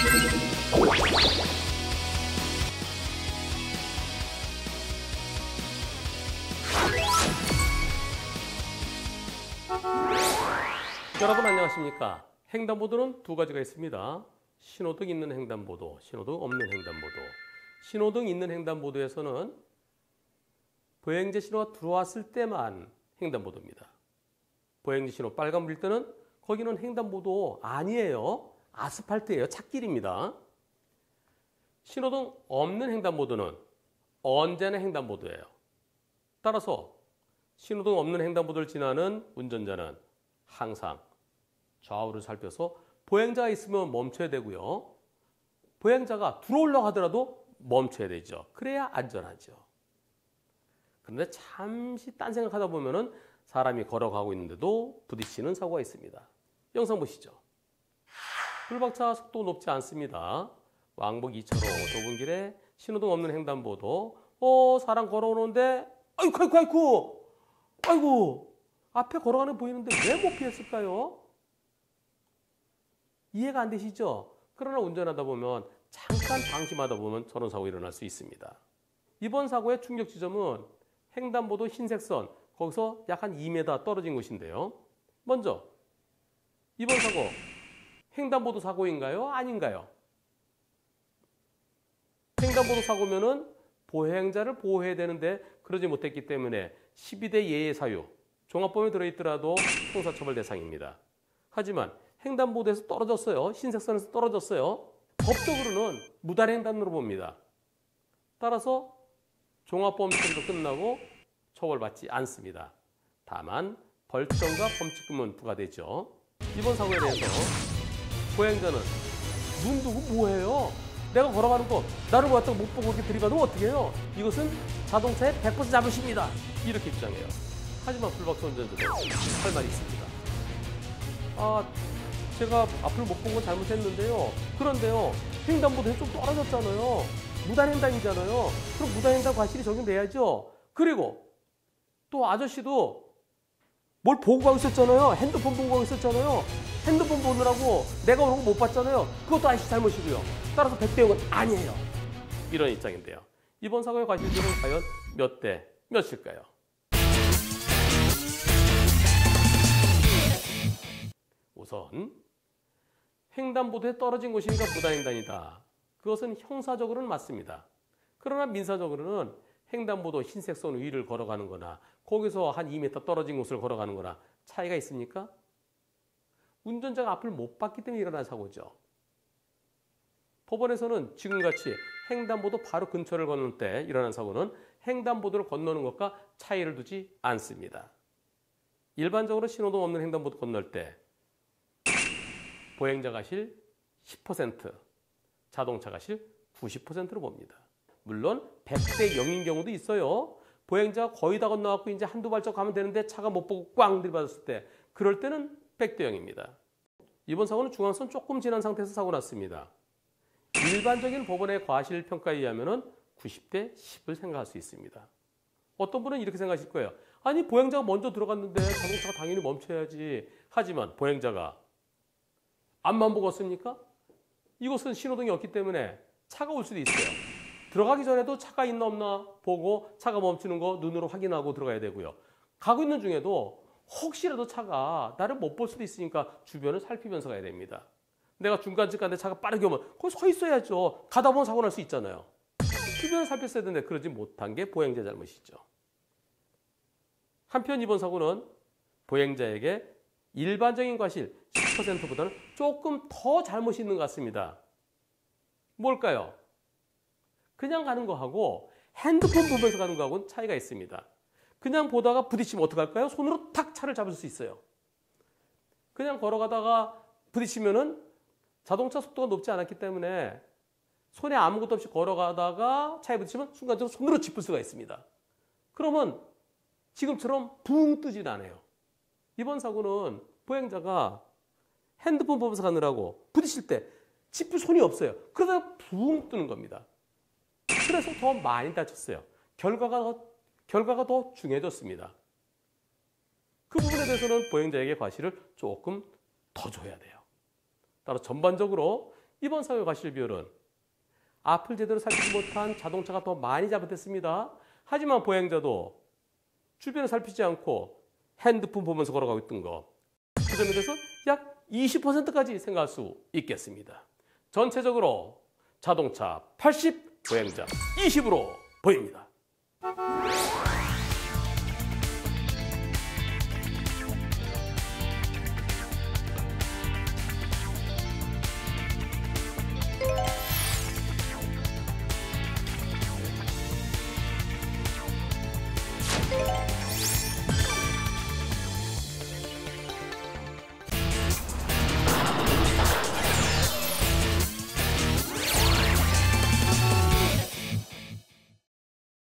여러분 안녕하십니까? 횡단보도는 두 가지가 있습니다. 신호등 있는 횡단보도, 신호등 없는 횡단보도. 신호등 있는 횡단보도에서는 보행자 신호가 들어왔을 때만 횡단보도입니다. 보행자 신호 빨간불일 때는 거기는 횡단보도 아니에요. 아스팔트예요. 찻길입니다. 신호등 없는 횡단보도는 언제나 횡단보도예요. 따라서 신호등 없는 횡단보도를 지나는 운전자는 항상 좌우를 살펴서 보행자가 있으면 멈춰야 되고요. 보행자가 들어오려고 하더라도 멈춰야 되죠. 그래야 안전하죠. 그런데 잠시 딴 생각하다 보면은 사람이 걸어가고 있는데도 부딪히는 사고가 있습니다. 영상 보시죠. 불박차 속도 높지 않습니다. 왕복 2차로 좁은 길에 신호등 없는 횡단보도. 사람 걸어오는데 아이고 앞에 걸어가는 보이는데 왜 못 피했을까요? 이해가 안 되시죠? 그러나 운전하다 보면 잠깐 방심하다 보면 저런 사고 일어날 수 있습니다. 이번 사고의 충격 지점은 횡단보도 흰색 선, 거기서 약 한 2m 떨어진 곳인데요. 먼저 이번 사고 횡단보도 사고인가요? 아닌가요? 횡단보도 사고면은 보행자를 보호해야 되는데 그러지 못했기 때문에 12대 예의 사유, 종합범에 들어있더라도 형사처벌 대상입니다. 하지만 횡단보도에서 떨어졌어요. 흰색선에서 떨어졌어요. 법적으로는 무단횡단으로 봅니다. 따라서 종합보험 처리로 끝나고 처벌받지 않습니다. 다만 벌점과 범칙금은 부과되죠. 이번 사고에 대해서 보행자는 눈 두고 뭐해요? 내가 걸어가는 거 나를 왔다가 못 보고 이렇게 들이받으면 어떻게 해요? 이것은 자동차의 100% 자부심이다. 이렇게 주장해요. 하지만 불박차 운전자도 할 말이 있습니다. 제가 앞을 못 본 건 잘못했는데요. 그런데요, 횡단보도에 좀 떨어졌잖아요. 무단횡단이잖아요. 그럼 무단횡단 과실이 적용돼야죠. 그리고 또 아저씨도 뭘 보고 가고 있었잖아요. 핸드폰 보고 가고 있었잖아요. 핸드폰 보느라고 내가 오는 거 못 봤잖아요. 그것도 아저씨 잘못이고요. 따라서 100대 0은 아니에요. 이런 입장인데요. 이번 사고의 과실들은 과연 몇 대 몇일까요? 우선 횡단보도에 떨어진 곳이니까 무단횡단이다. 그것은 형사적으로는 맞습니다. 그러나 민사적으로는 횡단보도 흰색선 위를 걸어가는 거나 거기서 한 2m 떨어진 곳을 걸어가는 거나 차이가 있습니까? 운전자가 앞을 못 봤기 때문에 일어난 사고죠. 법원에서는 지금같이 횡단보도 바로 근처를 걷는 때 일어난 사고는 횡단보도를 건너는 것과 차이를 두지 않습니다. 일반적으로 신호등 없는 횡단보도 건널 때 보행자 과실 10%, 자동차 과실 90%로 봅니다. 물론 100대 0인 경우도 있어요. 보행자가 거의 다 건너갖고 이제 한두 발짝 가면 되는데 차가 못 보고 꽝 들이받았을 때 그럴 때는 100대 0입니다. 이번 사고는 중앙선 조금 지난 상태에서 사고 났습니다. 일반적인 법원의 과실평가에 의하면 90대 10을 생각할 수 있습니다. 어떤 분은 이렇게 생각하실 거예요. 아니 보행자가 먼저 들어갔는데 자동차가 당연히 멈춰야지. 하지만 보행자가 앞만 보고 왔습니까? 이곳은 신호등이 없기 때문에 차가 올 수도 있어요. 들어가기 전에도 차가 있나 없나 보고 차가 멈추는 거 눈으로 확인하고 들어가야 되고요. 가고 있는 중에도 혹시라도 차가 나를 못 볼 수도 있으니까 주변을 살피면서 가야 됩니다. 내가 중간쯤 가는데 차가 빠르게 오면 거기 서 있어야죠. 가다 보면 사고 날 수 있잖아요. 주변을 살폈어야 되는데 그러지 못한 게 보행자 잘못이죠. 한편 이번 사고는 보행자에게 일반적인 과실 10%보다는 조금 더 잘못이 있는 것 같습니다. 뭘까요? 그냥 가는 거하고 핸드폰 보면서 가는 거하고는 차이가 있습니다. 그냥 보다가 부딪히면 어떡할까요? 손으로 탁 차를 잡을 수 있어요. 그냥 걸어가다가 부딪히면은 자동차 속도가 높지 않았기 때문에 손에 아무것도 없이 걸어가다가 차에 부딪히면 순간적으로 손으로 짚을 수가 있습니다. 그러면 지금처럼 붕 뜨진 않아요. 이번 사고는 보행자가 핸드폰 보면서 가느라고 부딪힐 때 짚을 손이 없어요. 그러다가 붕 뜨는 겁니다. 그래서 더 많이 다쳤어요. 결과가 더 중요해졌습니다. 그 부분에 대해서는 보행자에게 과실을 조금 더 줘야 돼요. 따라 전반적으로 이번 사고의 과실 비율은 앞을 제대로 살피지 못한 자동차가 더 많이 잘못했습니다. 하지만 보행자도 주변을 살피지 않고 핸드폰 보면서 걸어가고 있던 거. 그 점에 대해서 약 20%까지 생각할 수 있겠습니다. 전체적으로 자동차 80, 보행자 20으로 보입니다.